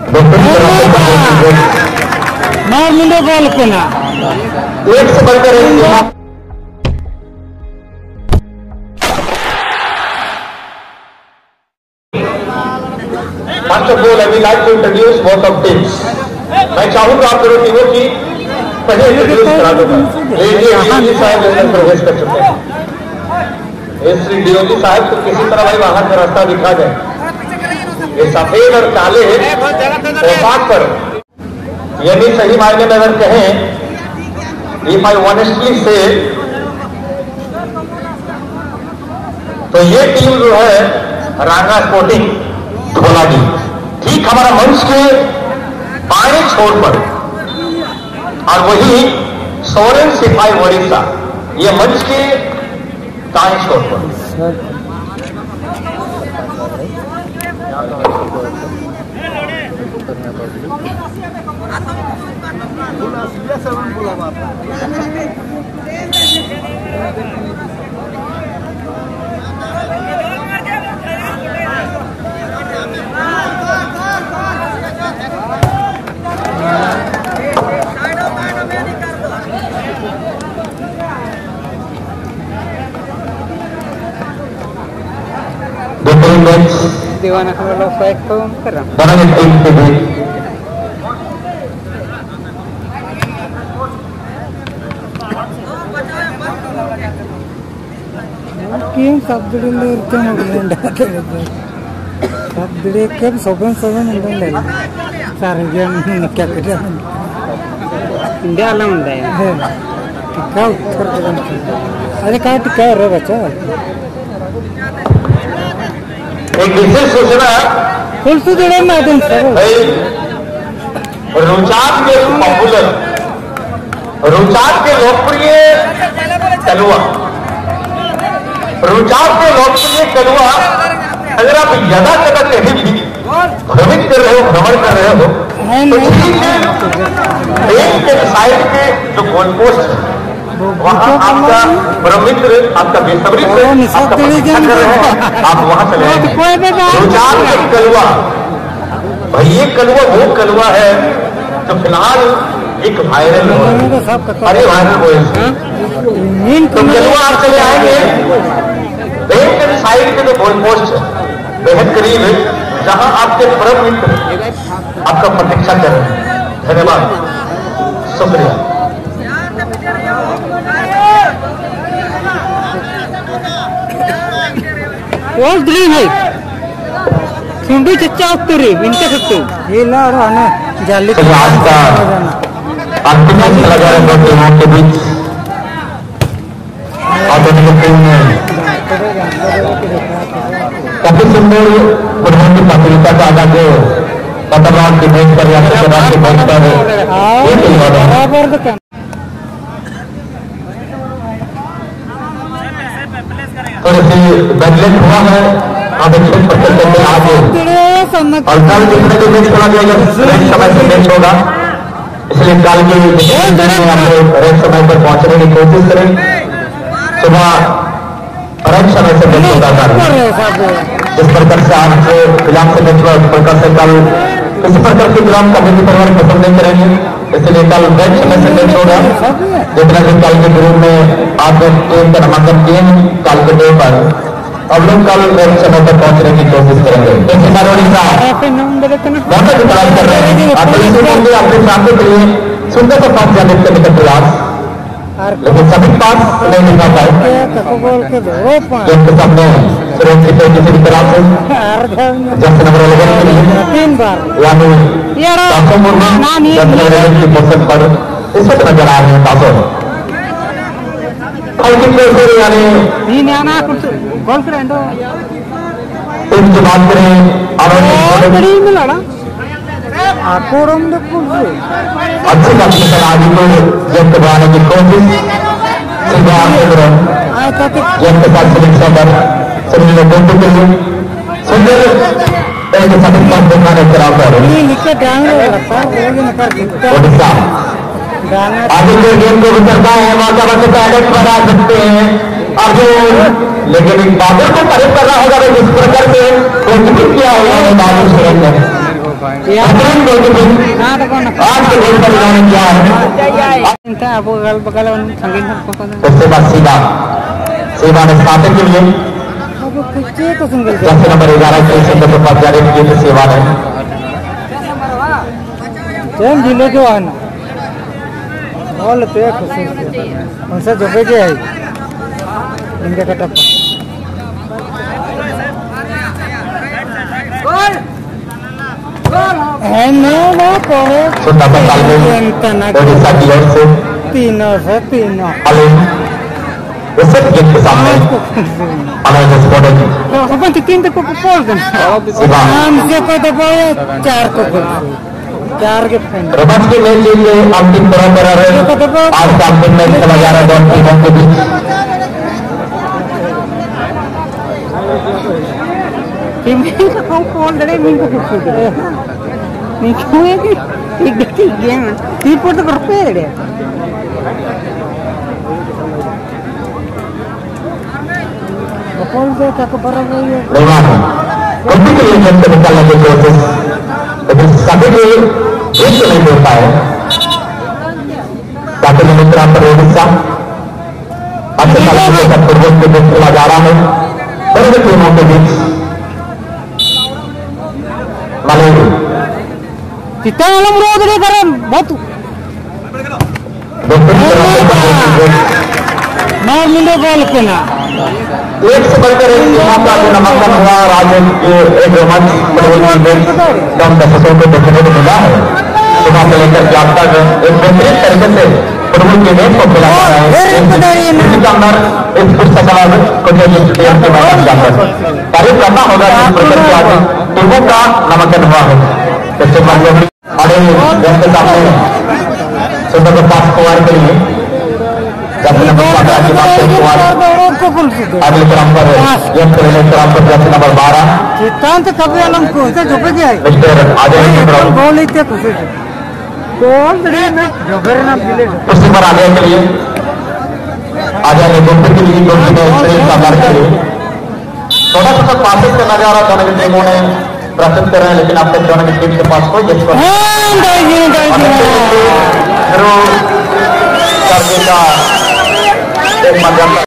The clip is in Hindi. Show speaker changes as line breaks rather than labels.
मार मुंडे बॉल पे ना
एक से बढ़कर एक first of all I will like to introduce both of teams. मैं चाहूंगा आप दोनों टीमों की पहले इंट्रोड्यूस करा दूंगा। डीओजी साहब अंदर प्रवेश कर चुके हैं। श्री डीओजी साहब तो किसी तरह भाई बाहर का रास्ता दिखा जाए। ये सफेद और काले पोशाक पर यदि सही मायने में अगर कहें, इफ आई ऑनेस्टली से, तो ये टीम जो है रांगा स्पोर्टिंग धोलाजी, ठीक हमारा मंच के बाएं छोर पर, और वही सोरेन सिपाही ओडिशा ये मंच के दाएं छोर पर।
दीवाना का लोग फाइट को कर रहा टीम सब दिले इरते मोगलेंड सब दिले के 7 इंडियन ले सारे गेम क्या कर इंडिया ला ఉండే टिका उत्तर अरे का टिका रे बच्चा।
एक विशेष सूचना
फुल से जुड़े मैदान
रुचाक के पॉपुलर, रुचाक के लोकप्रिय कलुआ, रुचाक के लोकप्रिय कलुआ अगर आप ज्यादा जगह कहीं भी भ्रमित कर रहे हो, भ्रमण कर रहे हो, तो ठीक है एक साइड के जो गोल पोस्ट वहां आपका ब्रह्मित्र, आपका बेसब्री से आपका प्रतीक्षा कर रहे हैं, आप वहां चले जाएंगे। रुचाक के कलुआ भाई, ये कलुआ वो कलुआ है जो फिलहाल एक वायरल हो, अरे वायरल हो, तो कलुआ आप चले आएंगे बेहद साइड के जो गोल पोस्ट बेहद करीब है, जहां आपके परम मित्र आपका प्रतीक्षा कर रहे हैं। धन्यवाद, शुक्रिया।
और ड्रीम है सुंदर चच्चा उत्तरी विंटर सकते ये ला रहा है जाली
आज का अंतिम मैच लगा है दो टीमों के बीच। आधुनिक टीम में काफी सुंदर फुटबॉल की प्रतियोगिता का आगाज जो खतरनाक की बेच पर या खतरनाक की बेच पर थोड़ी सी बदलेट हुआ है। अब खेल पर चलते हैं आगे, और कल जितने भी मैच खेला जाएगा रेड समय से मैच होगा, इसलिए कल की हम लोग रेड समय पर पहुंचने की कोशिश करें। सुबह रेड समय से मैच होगा जिस प्रकार से आज जो फिलहाल से मैच हुआ उस प्रकार से कल किसी प्रकार की ग्राम कमेटी परिवार पसंद नहीं करेंगे, इसलिए कल रेड समय से मैच होगा। जितना भी कल के ग्रुप में आप टीम का नामांकन किए कल के डे पर, अब लोग कल रेड समय पर पहुंचने की कोशिश करेंगे। बहुत अच्छी प्रयास कर रहे हैं, आपके सामने के लिए सुंदर सा पास जाने करने का प्रयास, लेकिन सभी पास नहीं निकल पाए। जिनके सामने सुरेश की किसी भी तरह से जैसे नंबर 11 के लिए यानी तासो मुर्मू 10 नंबर 11 की पोजीशन पर इस वक्त नजर आ रहे हैं। तासो यानी इनकी बात करें अच्छी बात आगे को जब करवाने की कोशिश जब के साथ सुरक्षा पर सभी लोगों के लिए सुंदर एक सभी बात दिखाने बराबर ओडिशा आगे जो गेम को गुजरता है वहां का पैलेट बना सकते हैं अर्जुन, लेकिन एक बादल को तारीफ करना होगा जिस प्रकार से कोशिश किया उन्होंने बादल सुरेंद्र उसके बाद सेवा ने स्टार्टिंग के लिए जैसे नंबर 11 के सेंटर के पास जारी किए थे सेवा ने
जिले जो है ना बॉल पे उनसे जगह के है इनके कटप है ना कोहे
सुनना बताल में ओडिशा की ओर से
3
उससे गेट के सामने हमारे स्पोर्टर
तो अपन 3 तक को पोल दें हम से को दबाया 4 को 4 के फैन
रोमांच के मैच के लिए अंतिम परंपरा है आज का अंतिम मैच खेला जा रहा है दोनों टीमों के बीच
टीम का कौन डरे मिल को कुछ नहीं क्यों है कि एक देखिए गेम टीम पर तो कर पे है कौन से का बराबर है
रोमांच कभी के लिए खेल निकालने की कोशिश लेकिन सभी के एक नहीं हो पाए ताकि मित्र पर ओडिशा अच्छे साल के पूर्वज के बीच खेला जा रहा है दोनों टीमों के बीच मलेरी
कितना वाला मुराद नहीं कर बहुत मार मिले बॉल पे ना
एक से बढ़कर एक मौका जो नामांकन हुआ राज्य के एक रोमांच फुटबॉल मैच कम दर्शकों को देखने को मिला है सुबह से लेकर अब तक एक बेहतरीन तरीके से फुटबॉल के मैच को खेला जा रहा है इसके अंदर इस पुस्तकालय को के मैदान के अंदर तारीफ करना होगा कि प्रकट के आगे टीमों का नामांकन हुआ है जैसे बड़े के सामने सुबह के पास कुमार के लिए जैसे नंबर 15 की बात करें कुमार अगले क्रम पर पहले क्रम पर जैसे नंबर 12
चित्तांत कभी अलम को से झुक गया
मिस्टर अजय
गोल इतने खुश गोल रे में जबर ना मिले
उसी पर आगे के लिए अजय ने गोल के लिए गोल में श्रेय साकार के लिए थोड़ा सा पासिंग का नजारा दोनों की टीमों ने प्रस्तुत कर रहे हैं लेकिन अब तक दोनों की टीम के पास कोई एक